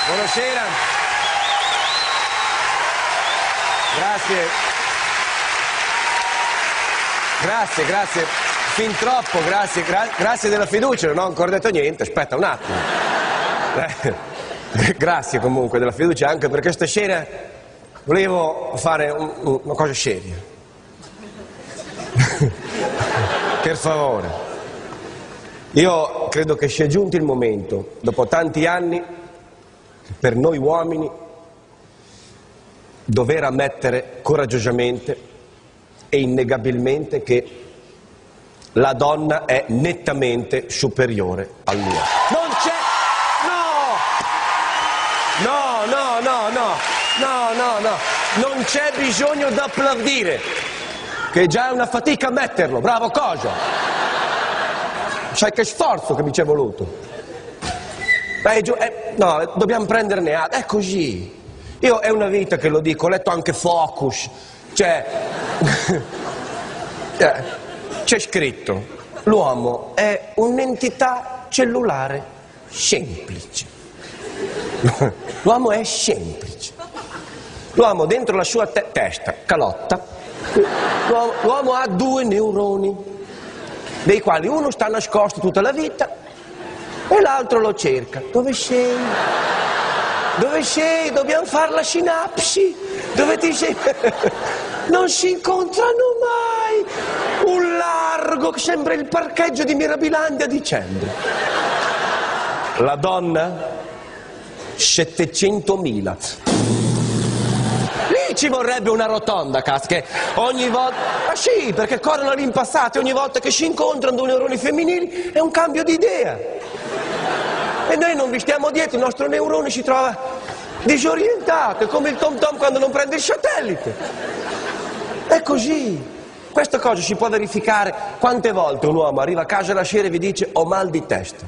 Buonasera. Grazie. Grazie. Fin troppo, grazie della fiducia, non ho ancora detto niente, aspetta un attimo. Grazie comunque della fiducia, anche perché stasera volevo fare una cosa seria. Per favore. Io credo che sia giunto il momento, dopo tanti anni, per noi uomini, dover ammettere coraggiosamente e innegabilmente che la donna è nettamente superiore all'uomo. Non c'è... No! Non c'è bisogno di applaudire, che già è una fatica ammetterlo. Bravo, cosa? Sai che sforzo che mi ci è voluto. No, dobbiamo prenderne atto, è così. Io è una vita che lo dico, ho letto anche Focus, cioè... c'è scritto, l'uomo è un'entità cellulare semplice. L'uomo è semplice. L'uomo dentro la sua testa, calotta, l'uomo ha 2 neuroni, dei quali uno sta nascosto tutta la vita e l'altro lo cerca. Dove sei? Dove sei? Dobbiamo fare la sinapsi. Dove ti sei? Non si incontrano mai. Un largo che sembra il parcheggio di Mirabilandia a dicembre. La donna? 700.000. Lì ci vorrebbe una rotonda, che ogni volta... Ah sì, perché corrono lì impassati, ogni volta che si incontrano 2 neuroni femminili è un cambio di idea. E noi non vi stiamo dietro, il nostro neurone si trova disorientato, è come il tom tom quando non prende il satellite. È così. Questa cosa si può verificare quante volte un uomo arriva a casa la sera e vi dice ho mal di testa.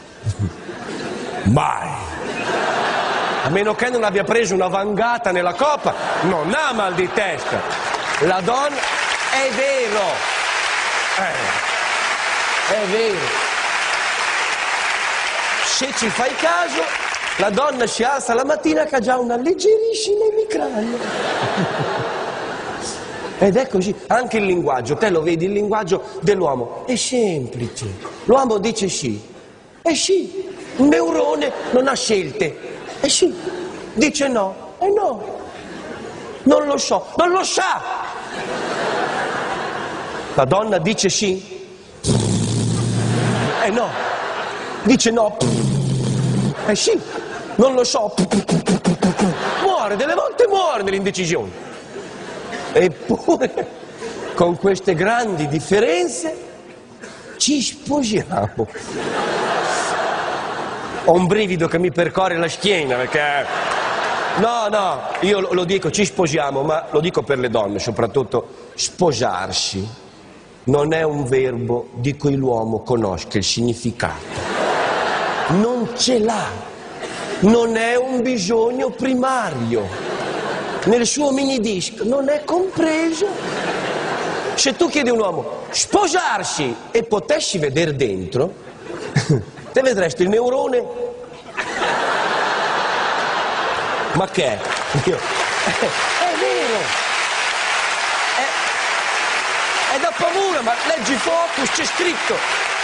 Mai. A meno che non abbia preso una vangata nella coppa, non ha mal di testa. La donna, è vero. È vero. Se ci fai caso, la donna si alza la mattina che ha già una leggerissima emicrania. Ed è così, anche il linguaggio, te lo vedi, il linguaggio dell'uomo è semplice. L'uomo dice sì, e sì, un neurone non ha scelte, e sì, dice no, e no, non lo so, non lo sa. La donna dice sì, e no, dice no, e sì, non lo so, muore, delle volte muore nell'indecisione. Eppure, con queste grandi differenze, ci sposiamo. Ho un brivido che mi percorre la schiena, perché... No, io lo dico, ci sposiamo, ma lo dico per le donne, soprattutto, sposarsi non è un verbo di cui l'uomo conosca il significato. Non ce l'ha. Non è un bisogno primario. Nel suo minidisc non è compreso. Se tu chiedi a un uomo sposarsi e potessi vedere dentro, te vedresti il neurone. Ma che è? È vero. È da paura, ma leggi Focus, c'è scritto.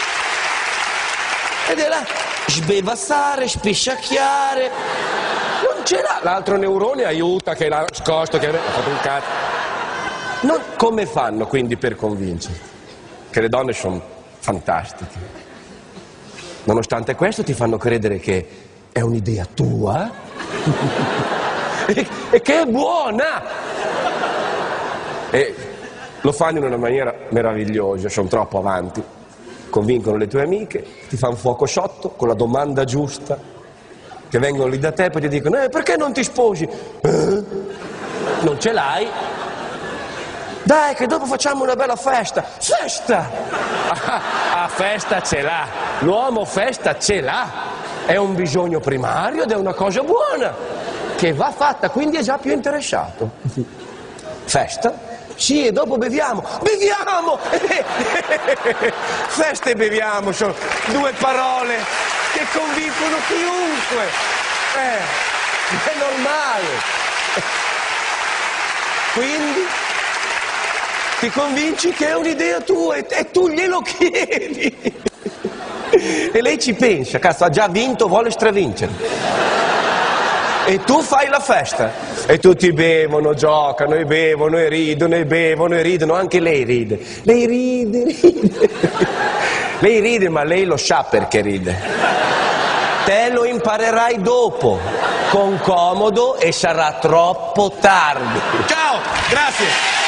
Ed è là, sbevazzare, spisciacchiare. Non ce l'ha. L'altro neurone aiuta, che l'ha nascosto, che ha fatto un cazzo. Come fanno quindi per convincerti? Che le donne sono fantastiche. Nonostante questo ti fanno credere che è un'idea tua e che è buona. E lo fanno in una maniera meravigliosa, sono troppo avanti. Convincono le tue amiche, ti fanno fuoco sotto con la domanda giusta, che vengono lì da te e poi ti dicono perché non ti sposi? Non ce l'hai? Dai che dopo facciamo una bella festa. Festa! Festa ce l'ha, l'uomo festa ce l'ha, è un bisogno primario ed è una cosa buona che va fatta, quindi è già più interessato. Festa? Sì, e dopo beviamo. Beviamo! Festa e beviamo sono 2 parole che convincono chiunque. È normale. Quindi ti convinci che è un'idea tua e tu glielo chiedi. E lei ci pensa, cazzo, ha già vinto, vuole stravincere. E tu fai la festa. E tutti bevono, giocano, e bevono, e ridono, e bevono, e ridono. Anche lei ride. Lei ride. Lei ride, ma lei lo sa perché ride. Te lo imparerai dopo, con comodo, e sarà troppo tardi. Ciao, grazie.